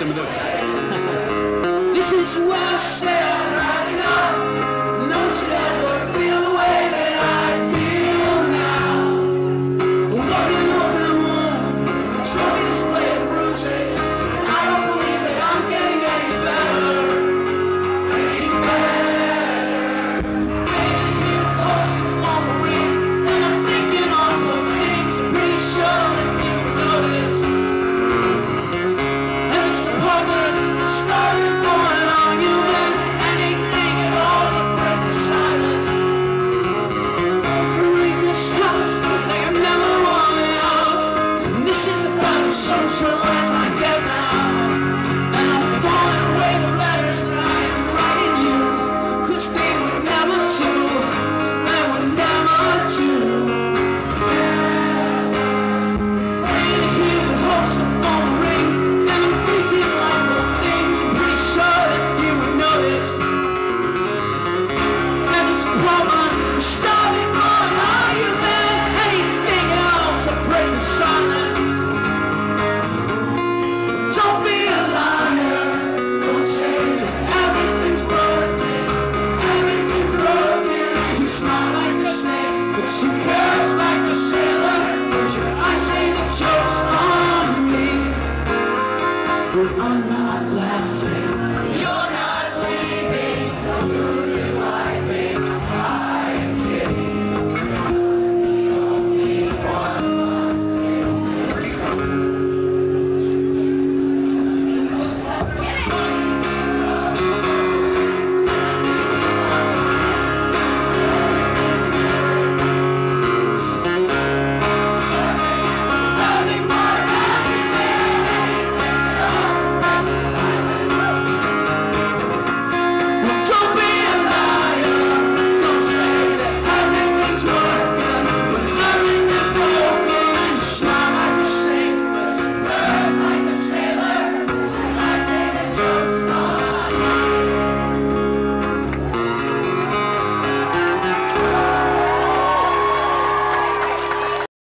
some of those. This is where I stand right now. No one should ever feel the way that I feel now. Walking over the moon, a trophy display of bruises. I don't believe that I'm getting any better. Any better. Baby, you close to one ring, and I'm thinking all the things. I'm pretty sure that you notice. And it's a public started going on you and anything at all to break the silence. Read this house like I've never wanted out. And this is about as social as I get now. And I'm throwing away the letters that I am writing you, 'cause they were never to. They were never to. Waiting here with hopes to phone ring, and I'm thinking like the things I'm pretty sure that you would notice. And this problem started going on you and anything else to break the silence. Don't be a liar. Don't say that everything's broken. Everything's broken. You smile like a snake, but you curse like a sailor. Close your eyes, say the joke's on me. But I'm not laughing.